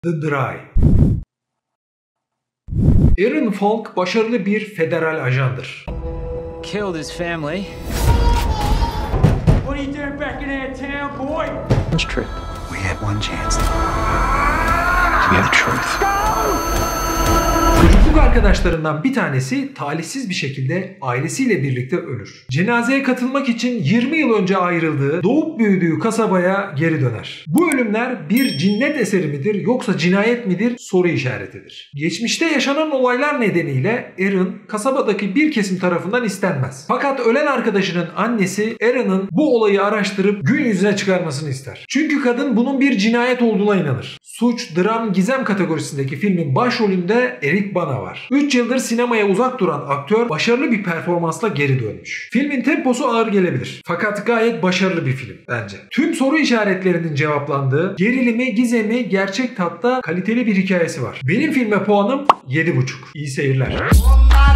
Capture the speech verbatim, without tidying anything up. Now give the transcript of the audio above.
The Dry. Aaron Falk başarılı bir federal ajandır. Killed his family. What are you doing back in our town, boy? Trip. We had one chance to get the truth. Çocukluk arkadaşlarından bir tanesi talihsiz bir şekilde ailesiyle birlikte ölür. Cenazeye katılmak için yirmi yıl önce ayrıldığı, doğup büyüdüğü kasabaya geri döner. Bu ölümler bir cinnet eseri midir yoksa cinayet midir soru işaretidir. Geçmişte yaşanan olaylar nedeniyle Aaron kasabadaki bir kesim tarafından istenmez. Fakat ölen arkadaşının annesi Aaron'ın bu olayı araştırıp gün yüzüne çıkarmasını ister. Çünkü kadın bunun bir cinayet olduğuna inanır. Suç, dram, gizem kategorisindeki filmin başrolünde Eric Bana var. üç yıldır sinemaya uzak duran aktör başarılı bir performansla geri dönmüş. Filmin temposu ağır gelebilir. Fakat gayet başarılı bir film bence. Tüm soru işaretlerinin cevaplandığı, gerilimi, gizemi, gerçek tatta kaliteli bir hikayesi var. Benim filme puanım yedi buçuk. İyi seyirler.